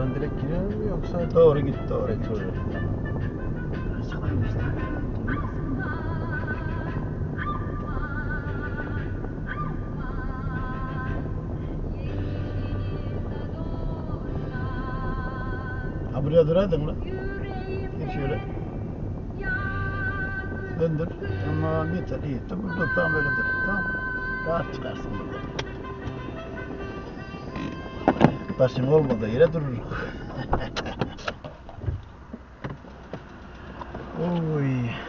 Buradan direkt giriyor mu yoksa? Doğru git, doğru git. Ha buraya duraydın mı? Gir şöyle. Döndür. Tamam yeter, iyi. Dur, tamam böyle dur. Tamam. Rahat çıkarsın burada. Taşın olmadığı yere dururuz. Oy.